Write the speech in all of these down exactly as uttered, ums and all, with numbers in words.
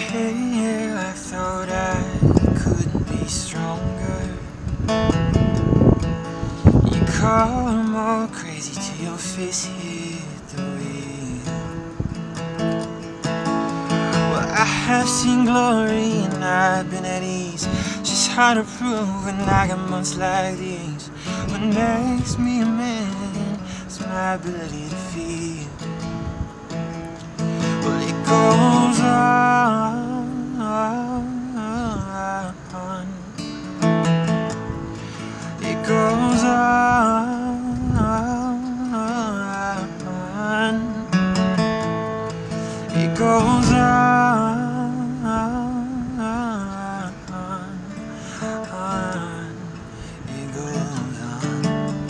here, I thought I couldn't be stronger. You call more crazy till your face hit the wheel. Well, I have seen glory and I've been at ease. It's just hard to prove when I got months like these. What makes me a man is my ability to feel. Well, it goes on. It goes on. It goes on. It goes on.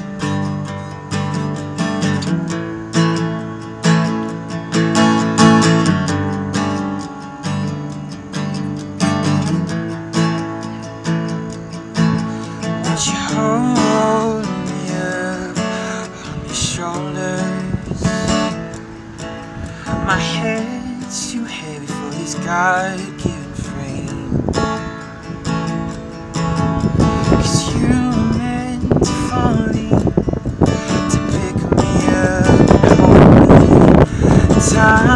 Won't you hold me up on your shoulders? My head's too heavy for this God-given frame. Cause you were meant to fall in, to pick me up and hold me. Time